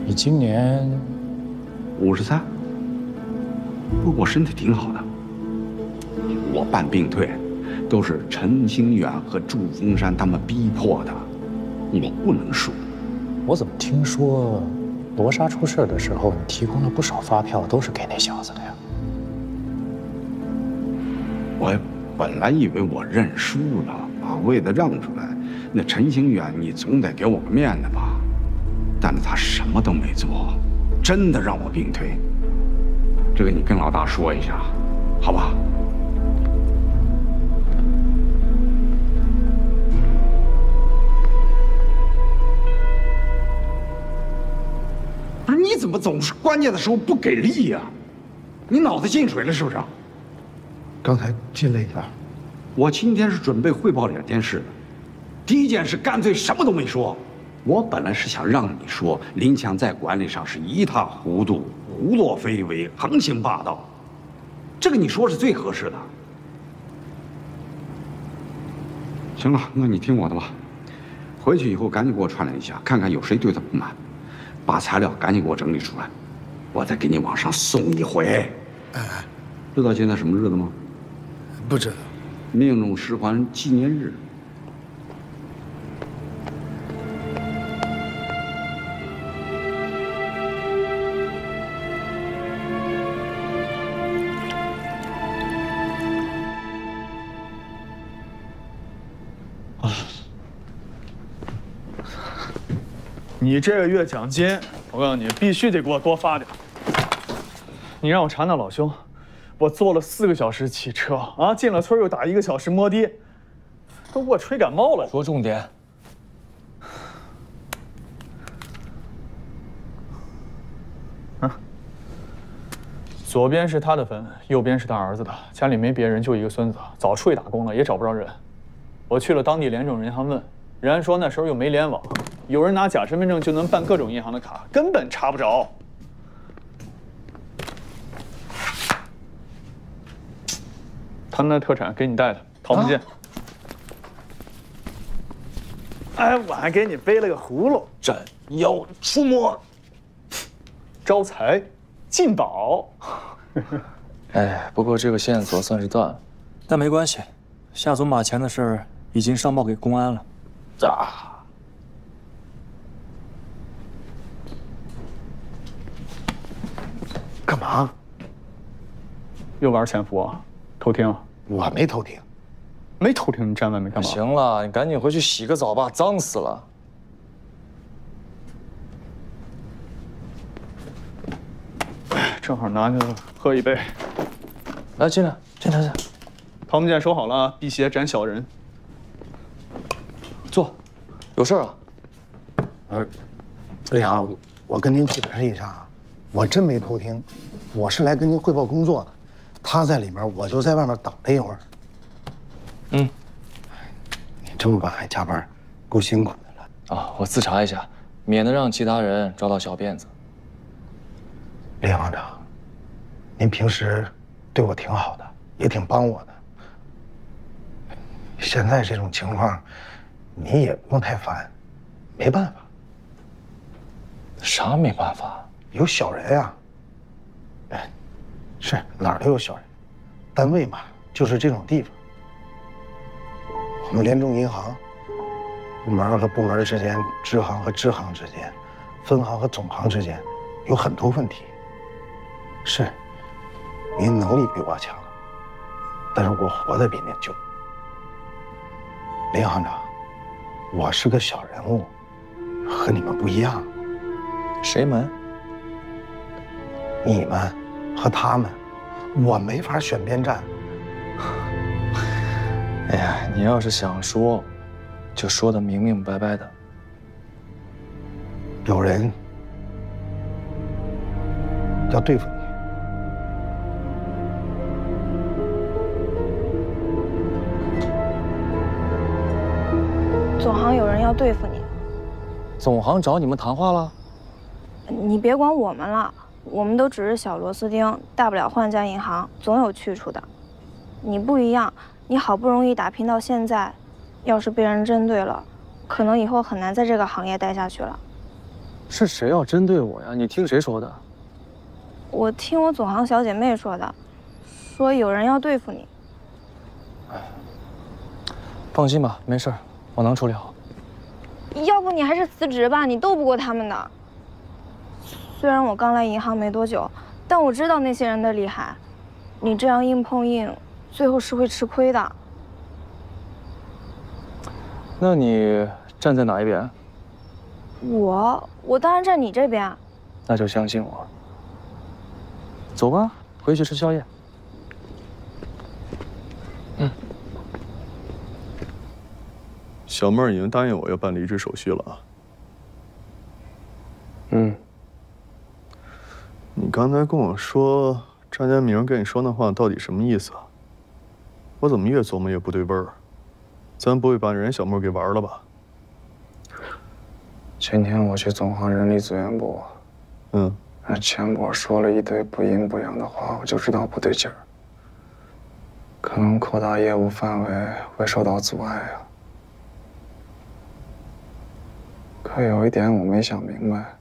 你今年 53，不过我身体挺好的。我办病退，都是陈兴远和祝峰山他们逼迫的，我不能输。 我怎么听说罗莎出事的时候，你提供了不少发票，都是给那小子的呀？ 我本来以为我认输了，把位子让出来，那陈兴远你总得给我个面子吧？但是他什么都没做，真的让我病退。这个你跟老大说一下，好吧？不是，你怎么总是关键的时候不给力呀？你脑子进水了是不是？ 刚才进了一下。 我今天是准备汇报2件事的，第一件事干脆什么都没说。我本来是想让你说林强在管理上是一塌糊涂、胡作非为、横行霸道，这个你说是最合适的。行了，那你听我的吧，回去以后赶紧给我串联一下，看看有谁对他不满，把材料赶紧给我整理出来，我再给你往上送一回。 哎， 知道今天什么日子吗？ 不知道。 命中师环纪念日。 你这个月奖金，我告诉你，必须得给我多发点。你让我查那老兄，我坐了4个小时骑车啊，进了村又打1个小时摩的，都给我吹感冒了。 说重点。 啊，左边是他的坟，右边是他儿子的，家里没别人，就一个孙子，早出去打工了，也找不着人。我去了当地廉政银行问，人家说那时候又没联网。有人拿假身份证就能办各种银行的卡，根本查不着。他那特产给你带的桃木剑。哎，我还给你背了个葫芦。 斩妖除魔， 招财进宝。 哎，不过这个线索算是断了，但没关系，夏总把钱的事儿已经上报给公安了。啊！ 干嘛？ 又玩潜伏啊？偷听？ 我没偷听。 没偷听，你站外面干嘛？ 行了，你赶紧回去洗个澡吧，脏死了。 正好拿着喝一杯。 来，进来，进来，进来。 桃木剑收好了，辟邪斩小人。 坐，有事啊？ 李阳，我跟您解释一下啊，我真没偷听，我是来跟您汇报工作的。他在里面，我就在外面等了一会儿。 嗯， 你这么晚还加班，够辛苦的了。 啊，我自查一下，免得让其他人抓到小辫子。 李行长，您平时对我挺好的，也挺帮我的。现在这种情况，你也不用太烦，没办法。 啥没办法？ 有小人呀。哎，是哪儿都有小人，单位嘛，就是这种地方。我们联众银行，部门和部门之间，支行和支行之间，分行和总行之间，有很多问题。是，您能力比我强，但是我活得比您久。林行长，我是个小人物，和你们不一样。 谁们？ 你们和他们，我没法选边站。 哎呀，你要是想说，就说得明明白白的。 有人要对付你。 总行有人要对付你。 总行找你们谈话了？ 你别管我们了，我们都只是小螺丝钉，大不了换家银行，总有去处的。你不一样，你好不容易打拼到现在，要是被人针对了，可能以后很难在这个行业待下去了。 是谁要针对我呀？你听谁说的？ 我听我总行小姐妹说的，说有人要对付你。 放心吧，没事，我能处理好。 要不你还是辞职吧，你斗不过他们的。虽然我刚来银行没多久，但我知道那些人的厉害。你这样硬碰硬，最后是会吃亏的。 那你站在哪一边？ 我当然站你这边。 那就相信我。走吧，回去吃宵夜。 小妹儿已经答应我要办离职手续了啊。你刚才跟我说张家明跟你说那话到底什么意思啊？我怎么越琢磨越不对味儿？咱不会把人小妹给玩了吧？ 今天我去总行人力资源部，那钱波说了一堆不阴不阳的话，我就知道不对劲儿，可能扩大业务范围会受到阻碍啊。可有一点我没想明白。